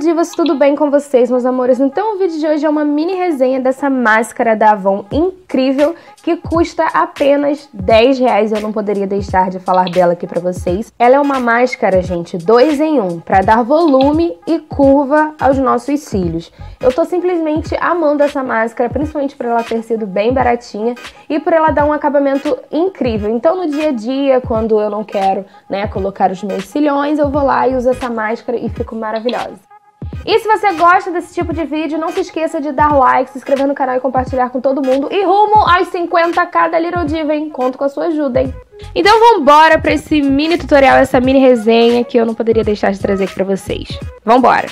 Divas, tudo bem com vocês, meus amores? Então o vídeo de hoje é uma mini resenha dessa máscara da Avon incrível que custa apenas R$10. Eu não poderia deixar de falar dela aqui pra vocês. Ela é uma máscara, gente, 2 em 1, pra dar volume e curva aos nossos cílios. Eu tô simplesmente amando essa máscara, principalmente por ela ter sido bem baratinha e por ela dar um acabamento incrível. Então no dia a dia, quando eu não quero, né, colocar os meus cilhões, eu vou lá e uso essa máscara e fico maravilhosa. E se você gosta desse tipo de vídeo, não se esqueça de dar like, se inscrever no canal e compartilhar com todo mundo. E rumo aos 50k da Little Diva, hein? Conto com a sua ajuda, hein? Então vambora pra esse mini tutorial, essa mini resenha que eu não poderia deixar de trazer aqui pra vocês. Vambora!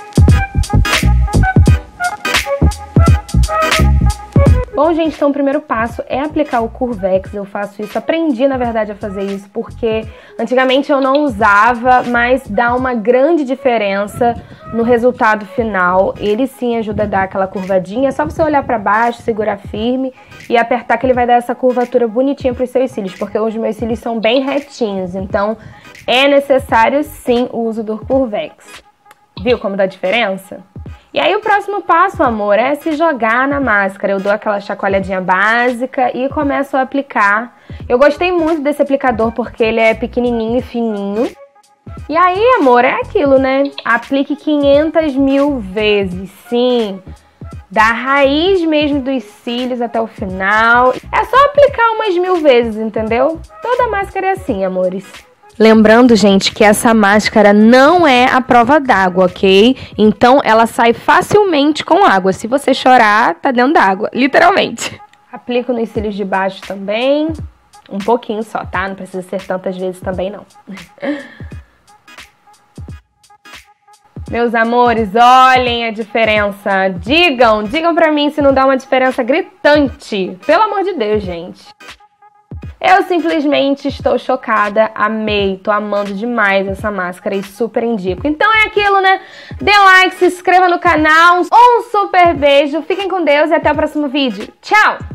Bom, gente, então o primeiro passo é aplicar o Curvex. Eu faço isso, aprendi, na verdade, a fazer isso, porque antigamente eu não usava, mas dá uma grande diferença no resultado final. Ele sim ajuda a dar aquela curvadinha, é só você olhar pra baixo, segurar firme e apertar que ele vai dar essa curvatura bonitinha pros seus cílios, porque os meus cílios são bem retinhos, então é necessário sim o uso do Curvex. Viu como dá diferença? E aí o próximo passo, amor, é se jogar na máscara. Eu dou aquela chacoalhadinha básica e começo a aplicar. Eu gostei muito desse aplicador porque ele é pequenininho e fininho. E aí, amor, é aquilo, né? Aplique 500 mil vezes, sim. Da raiz mesmo dos cílios até o final. É só aplicar umas 1000 vezes, entendeu? Toda máscara é assim, amores. Lembrando, gente, que essa máscara não é a prova d'água, ok? Então, ela sai facilmente com água. Se você chorar, tá dentro d'água, literalmente. Aplico nos cílios de baixo também. Um pouquinho só, tá? Não precisa ser tantas vezes também, não. Meus amores, olhem a diferença. Digam pra mim se não dá uma diferença gritante. Pelo amor de Deus, gente. Eu simplesmente estou chocada, amei, tô amando demais essa máscara e super indico. Então é aquilo, né? Dê like, se inscreva no canal, um super beijo, fiquem com Deus e até o próximo vídeo. Tchau!